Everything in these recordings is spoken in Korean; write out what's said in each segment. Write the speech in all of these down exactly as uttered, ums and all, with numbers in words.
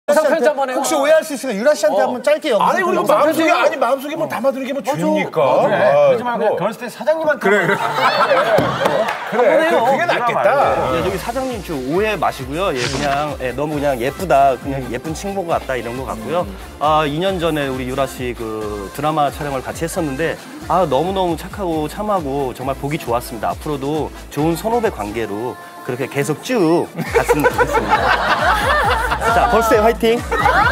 편지 한번 해요. 혹시 오해할 수 있으니까 유라 씨한테 어. 한번 짧게 영상. 아니 그리고 마음속에 아니 마음속에 뭐 담아두는 게 뭐 죄입니까? 그래. 아, 그러지 말고 결혼식 때 사장님한테. 그래 그래. 그래. 그래. 그게 낫겠다. 네, 저기 사장님 좀 오해 마시고요. 예, 그냥 예, 너무 그냥 예쁘다, 그냥 예쁜 친구 같다 이런 것 같고요. 아, 이 년 전에 우리 유라 씨 그 드라마 촬영을 같이 했었는데 아 너무 너무 착하고 참하고 정말 보기 좋았습니다. 앞으로도 좋은 선후배 관계로 그렇게 계속 쭉 갔으면 좋겠습니다. 자, 벌스데이 화이팅!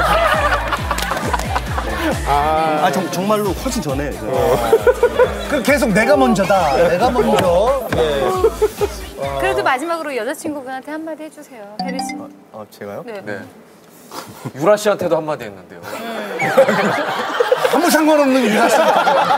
아, 아 정, 정말로 훨씬 전에. 그 계속 내가 먼저다. 내가 먼저. 네. 그래도 마지막으로 여자친구분한테 한마디 해주세요. 혜리 씨. 어, 어 제가요? 네. 네. 유라 씨한테도 한마디 했는데요. 아무 상관없는 유라 씨.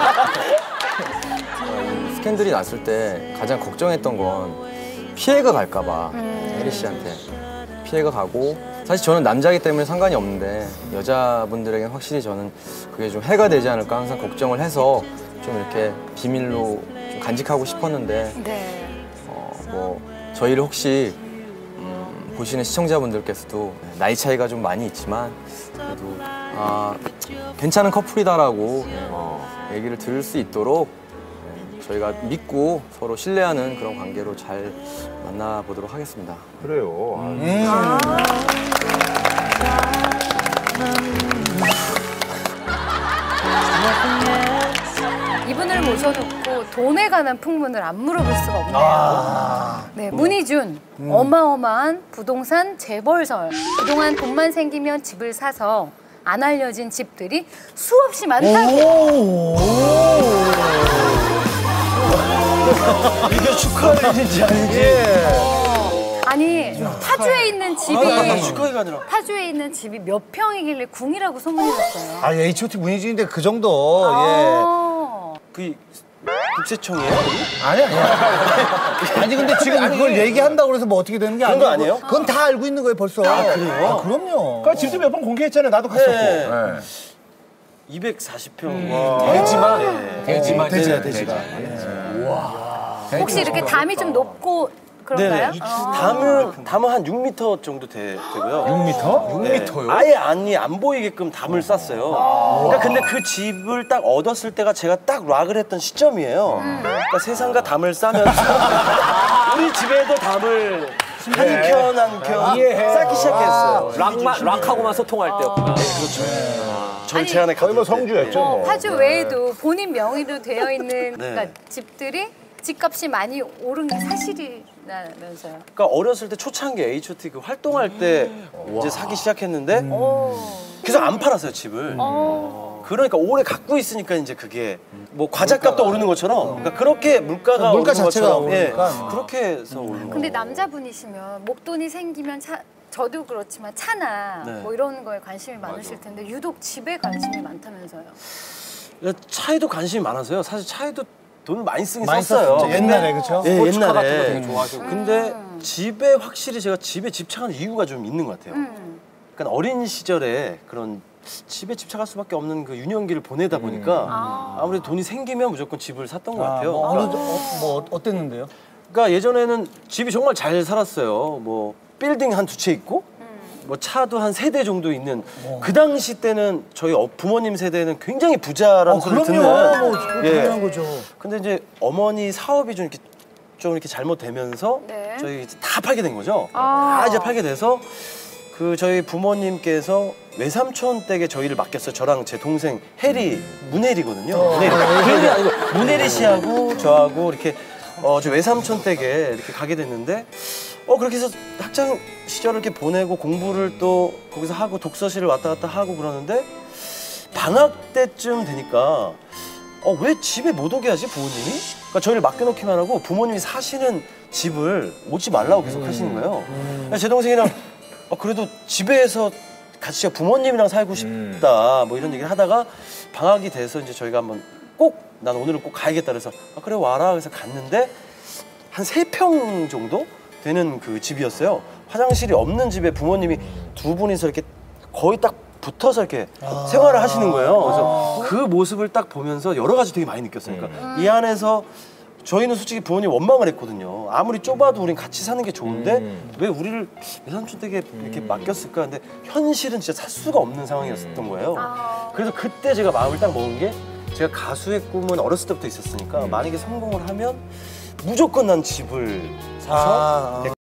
스캔들이 났을 때 가장 걱정했던 건 피해가 갈까 봐. 음. 혜리 씨한테 피해가 가고 사실 저는 남자이기 때문에 상관이 없는데 여자분들에게는 확실히 저는 그게 좀 해가 되지 않을까 항상 걱정을 해서 좀 이렇게 비밀로 좀 간직하고 싶었는데 네. 어, 뭐 저희를 혹시 음, 보시는 시청자분들께서도 나이 차이가 좀 많이 있지만 그래도 아, 괜찮은 커플이다라고 예, 얘기를 들을 수 있도록 예, 저희가 믿고 서로 신뢰하는 그런 관계로 잘 만나보도록 하겠습니다. 그래요. 음. 이분을 모셔놓고 돈에 관한 풍문을 안 물어볼 수가 없네요. 아. 네, 문희준, 음. 어마어마한 부동산 재벌설. 그동안 돈만 생기면 집을 사서 안 알려진 집들이 수없이 많다고. 이게 축하해야지 아니지. 예. 아니 파주에 있는 집이 아, 축하해가 아니라 파주에 있는 집이 몇 평이길래 궁이라고 소문이 났어요. 아, 에이치 오 티 문희준인데 그 정도. 아 그 국세청이에요? 아니 아니. 아니 근데 지금 아니, 그걸 얘기한다고 그래서 뭐 어떻게 되는 게 아니고. 그런 거 아니에요? 그건 다 알고 있는 거예요 벌써. 아, 그래요? 아, 그럼요. 그러니까 집도 몇 번 공개했잖아요. 나도 갔었고. 네. 네. 이백사십 평. 음. 대지만. 네. 대지만. 대지야 대지가. 혹시 이렇게 담이 좀 높고 그런가요? 네네. 아. 담을 담은 한 육 미터 정도 되, 되고요. 육 미터? 육 미터요? 아예 안이 안 보이게끔 담을 쌌어요. 그러니까 근데 그 집을 딱 얻었을 때가 제가 딱 락을 했던 시점이에요. 그러니까 세상과 담을 싸면서 우리 집에도 담을 한 켠 한 켠 쌓기 시작했어요. 락만 락하고만 소통할 때였구나. 그렇죠. 전 제 안에 거의 뭐 성주였죠. 어, 뭐. 파주 외에도 본인 명의로 되어 있는 네. 그러니까 집들이 집값이 많이 오른 게 사실이라면서요. 그러니까 어렸을 때 초창기 에이치 오 티 그 활동할 때 이제 사기 시작했는데 오. 그래서 안 팔았어요 집을. 어. 그러니까 오래 갖고 있으니까 이제 그게 뭐 과자값도 오르는 것처럼 그러니까 그렇게 물가가 물가 오르는 자체가 것처럼 예, 오르니까. 그렇게 해서 오르는 거예요. 근데 남자분이시면 목돈이 생기면 차, 저도 그렇지만 차나 네. 뭐 이런 거에 관심이 많으실 텐데 유독 집에 관심이 많다면서요. 차에도 관심이 많아서요. 사실 차에도 돈을 많이 쓰긴 많이 썼어요. 썼죠. 옛날에 그렇죠? 예, 스포츠카 같은 거 옛날에. 되게 좋아하시고. 근데 집에 확실히 제가 집에 집착하는 이유가 좀 있는 것 같아요. 음. 그러니까 어린 시절에 그런 집에 집착할 수밖에 없는 그 유년기를 보내다 보니까 아. 아무래도 돈이 생기면 무조건 집을 샀던 것 아, 같아요. 뭐, 어느, 그러니까, 정- 어, 뭐 어땠는데요? 그러니까 예전에는 집이 정말 잘 살았어요. 뭐 빌딩 한 두 채 있고 뭐 차도 한 세 대 정도 있는 그 당시 때는 저희 어- 부모님 세대는 굉장히 부자라는 어, 소리 그럼요. 듣는 뭐, 예. 당연한 거죠. 근데 이제 어머니 사업이 좀 이렇게 좀 이렇게 잘못되면서 네. 저희 이제 다 팔게 된 거죠. 아. 다 이제 팔게 돼서 그 저희 부모님께서 외삼촌 댁에 저희를 맡겼어요. 저랑 제 동생 해리, 문혜리거든요. 문혜리. 문혜리 아니고 문혜리 씨하고 저하고 이렇게 어, 저 외삼촌 댁에 이렇게 가게 됐는데 어 그렇게 해서 학창 시절을 이렇게 보내고 공부를 또 거기서 하고 독서실을 왔다 갔다 하고 그러는데 방학 때쯤 되니까 어 왜 집에 못 오게 하지 부모님이? 그러니까 저희를 맡겨놓기만 하고 부모님이 사시는 집을 오지 말라고 계속 하시는 거예요. 그래서 제 동생이랑 어, 그래도 집에서 같이 부모님이랑 살고 싶다 뭐 이런 얘기를 하다가 방학이 돼서 이제 저희가 한번 꼭 난 오늘은 꼭 가야겠다 그래서 아, 그래 와라 그래서 갔는데 한 세 평 정도 되는 그 집이었어요. 화장실이 없는 집에 부모님이 두 분이서 이렇게 거의 딱 붙어서 이렇게 아 생활을 하시는 거예요. 그래서 그 모습을 딱 보면서 여러 가지 되게 많이 느꼈어요. 그러니까 이 안에서 저희는 솔직히 부모님 원망을 했거든요. 아무리 좁아도 우린 같이 사는 게 좋은데 음. 왜 우리를 외삼촌 댁에 이렇게 맡겼을까? 근데 현실은 진짜 살 수가 없는 상황이었던 거예요. 아. 그래서 그때 제가 마음을 딱 먹은 게 제가 가수의 꿈은 어렸을 때부터 있었으니까 음. 만약에 성공을 하면 무조건 난 집을 사서 아, 아.